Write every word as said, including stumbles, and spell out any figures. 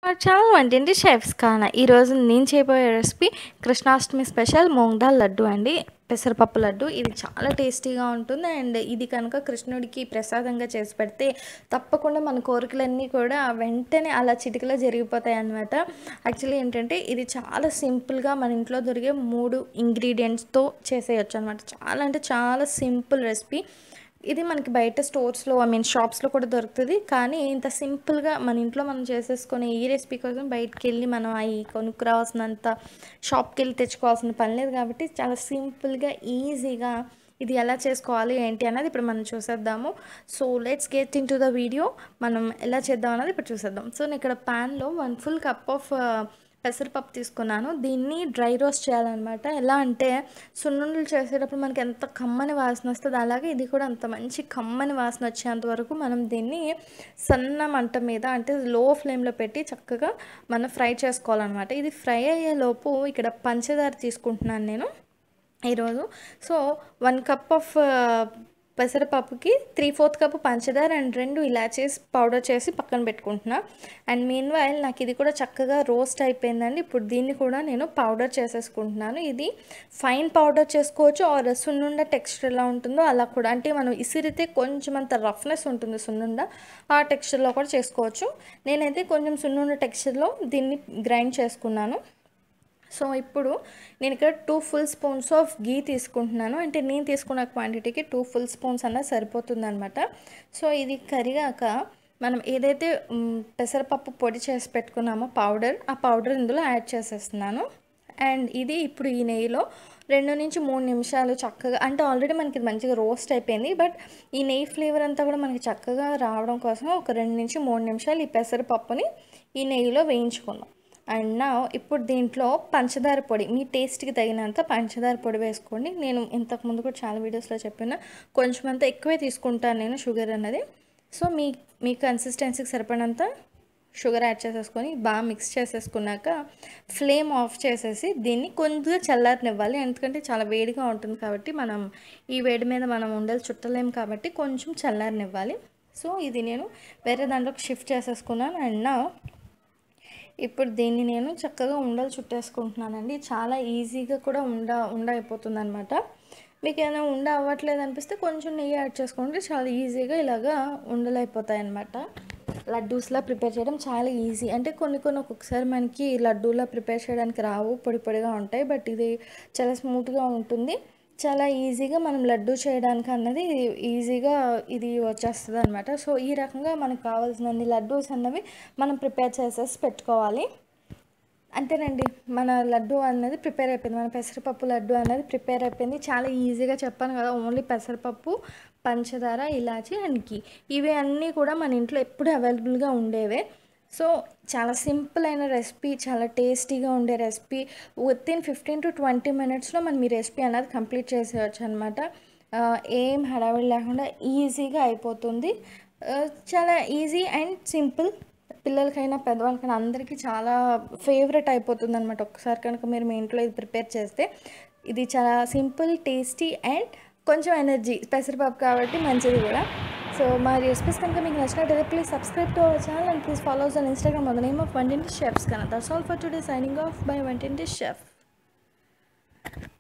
చాలా వంటింటి షెఫ్స్ కాన ఈరోజు నేను చేయబోయే రెసిపీ కృష్ణాష్టమి స్పెషల్ మూంగ్ దాల్ లడ్డు అండి. పెసరపప్పు లడ్డు ఇది చాలా టేస్టీగా ఉంటుంది. అండ్ ఇది కనుక కృష్ణుడికి ప్రసాదంగా చేసి పెడితే తప్పకుండా మన కోరికలన్నీ కూడా వెంటనే అలా చిటికలో జరిగిపోతాయి అన్నమాట. యాక్చువల్లీ ఏంటంటే ఇది చాలా సింపుల్గా మన ఇంట్లో దొరికే మూడు ఇంగ్రీడియంట్స్తో చేసేయచ్చు అనమాట. చాలా అంటే చాలా సింపుల్ రెసిపీ. ఇది మనకి బయట స్టోర్స్లో ఐ మీన్ షాప్స్లో కూడా దొరుకుతుంది. కానీ ఇంత సింపుల్గా మన ఇంట్లో మనం చేసేసుకునే ఈ రెసిపీ కోసం బయటికి వెళ్ళి మనం అవి కొనుక్కురావాల్సినంత షాప్కి వెళ్ళి తెచ్చుకోవాల్సిన పని లేదు. కాబట్టి చాలా సింపుల్గా ఈజీగా ఇది ఎలా చేసుకోవాలి ఏంటి అన్నది ఇప్పుడు మనం చూసేద్దాము. So let's get into the video. మనం ఎలా చేద్దాం అన్నది ఇప్పుడు చూసేద్దాం. సో నేను ఇక్కడ ప్యాన్లో వన్ ఫుల్ కప్ ఆఫ్ పెసరపప్పు తీసుకున్నాను. దీన్ని డ్రై రోస్ట్ చేయాలన్నమాట. ఎలా అంటే సున్నుండలు చేసేటప్పుడు మనకి ఎంత కమ్మని వాసన వస్తుంది, అలాగే ఇది కూడా అంత మంచి కమ్మని వాసన వచ్చేంత వరకు మనం దీన్ని సన్న మంట మీద అంటే లో ఫ్లేమ్లో పెట్టి చక్కగా మనం ఫ్రై చేసుకోవాలన్నమాట. ఇది ఫ్రై అయ్యేలోపు ఇక్కడ పంచదార తీసుకుంటున్నాను నేను ఈరోజు. సో వన్ కప్ ఆఫ్ పెసరపప్పుకి త్రీ ఫోర్త్ కప్ పంచదార అండ్ రెండు ఇలాచీస్ పౌడర్ చేసి పక్కన పెట్టుకుంటున్నా. అండ్ మీన్ వైల్ నాకు ఇది కూడా చక్కగా రోస్ట్ అయిపోయిందండి. ఇప్పుడు దీన్ని కూడా నేను పౌడర్ చేసేసుకుంటున్నాను. ఇది ఫైన్ పౌడర్ చేసుకోవచ్చు ఆర్ సున్నుండ టెక్స్చర్ ఎలా ఉంటుందో అలా కూడా, అంటే మనం ఇసిరితే కొంచెం అంత రఫ్నెస్ ఉంటుంది సున్నుండ, ఆ టెక్స్చర్లో కూడా చేసుకోవచ్చు. నేనైతే కొంచెం సున్నుండ టెక్స్చర్లో దీన్ని గ్రైండ్ చేసుకున్నాను. సో ఇప్పుడు నేను ఇక్కడ two full spoons of ghee తీసుకుంటున్నాను. అంటే నేను తీసుకున్న క్వాంటిటీకి టూ ఫుల్ స్పూన్స్ అన్నది సరిపోతుంది అనమాట. సో ఇది కరిగాక మనం ఏదైతే పెసరపప్పు పొడి చేసి పెట్టుకున్నామో పౌడర్, ఆ పౌడర్ ఇందులో యాడ్ చేసేస్తున్నాను. అండ్ ఇది ఇప్పుడు ఈ నెయ్యిలో రెండు నుంచి మూడు నిమిషాలు చక్కగా, అంటే ఆల్రెడీ మనకి మంచిగా రోస్ట్ అయిపోయింది, బట్ ఈ నెయ్యి ఫ్లేవర్ అంతా కూడా మనకి చక్కగా రావడం కోసం ఒక రెండు నుంచి మూడు నిమిషాలు ఈ పెసరపప్పుని ఈ నెయ్యిలో వేయించుకుందాం. అండ్ నా ఇప్పుడు దీంట్లో పంచదార పొడి, మీ టేస్ట్కి తగినంత పంచదార పొడి వేసుకోండి. నేను ఇంతకుముందు కూడా చాలా వీడియోస్లో చెప్పిన కొంచెం అంత ఎక్కువే తీసుకుంటాను నేను షుగర్ అన్నది. సో మీ మీ కన్సిస్టెన్సీకి సరిపడినంత షుగర్ యాడ్ చేసేసుకొని బాగా మిక్స్ చేసేసుకున్నాక ఫ్లేమ్ ఆఫ్ చేసేసి దీన్ని కొంచెంగా చల్లారనివ్వాలి. ఎందుకంటే చాలా వేడిగా ఉంటుంది కాబట్టి మనం ఈ వేడి మీద మనం ఉండలు చుట్టలేము కాబట్టి కొంచెం చల్లారనివ్వాలి. సో ఇది నేను వేరే దాంట్లోకి షిఫ్ట్ చేసేసుకున్నాను. అండ్ నా ఇప్పుడు దీన్ని నేను చక్కగా ఉండలు చుట్టేసుకుంటున్నానండి. చాలా ఈజీగా కూడా ఉండ ఉండ అయిపోతుంది అనమాట. మీకు ఏదైనా ఉండ అవ్వట్లేదు అనిపిస్తే కొంచెం నెయ్యి యాడ్ చేసుకుంటే చాలా ఈజీగా ఇలాగా ఉండలు అయిపోతాయి అనమాట. లడ్డూస్లా ప్రిపేర్ చేయడం చాలా ఈజీ. అంటే కొన్ని కొన్ని ఒక్కొక్కసారి మనకి లడ్డూలా ప్రిపేర్ చేయడానికి రావు, పొడి పొడిగా ఉంటాయి. బట్ ఇది చాలా స్మూత్గా ఉంటుంది. చాలా ఈజీగా మనం లడ్డు చేయడానికి అన్నది ఈజీగా ఇది వచ్చేస్తుంది అనమాట. సో ఈ రకంగా మనకు కావాల్సినన్ని లడ్డూస్ అన్నవి మనం ప్రిపేర్ చేసేసి పెట్టుకోవాలి. అంతేనండి, మన లడ్డు అన్నది ప్రిపేర్ అయిపోయింది. మన పెసరపప్పు లడ్డు అన్నది ప్రిపేర్ అయిపోయింది. చాలా ఈజీగా చెప్పాను కదా, ఓన్లీ పెసరపప్పు, పంచదార, ఇలాచి అండ్ ఘీ, ఇవి అన్నీ కూడా మన ఇంట్లో ఎప్పుడు అవైలబుల్గా ఉండేవే. సో చాలా సింపుల్ అయిన రెసిపీ, చాలా టేస్టీగా ఉండే recipe. Within fifteen to twenty మినిట్స్లో మనం ఈ రెసిపీ అనేది కంప్లీట్ చేసేయచ్చు అనమాట. ఏం హడావిడి లేకుండా ఈజీగా అయిపోతుంది. చాలా ఈజీ అండ్ సింపుల్. పిల్లలకైనా పెద్దవాళ్ళకైనా అందరికీ చాలా ఫేవరెట్ అయిపోతుంది అనమాట. ఒక్కసారి కనుక మీరు మీ ఇంట్లో ఇది ప్రిపేర్ చేస్తే. ఇది చాలా సింపుల్, టేస్టీ అండ్ కొంచెం ఎనర్జీ, పెసరపప్పు కాబట్టి మంచిది కూడా. సో మా రెసిపీస్ కనుక మీకు నచ్చినట్టయితే please subscribe to our channel and please follow us on Instagram on the name of Vantinti Chefs. That's all for today. Signing off by Vantinti Chef.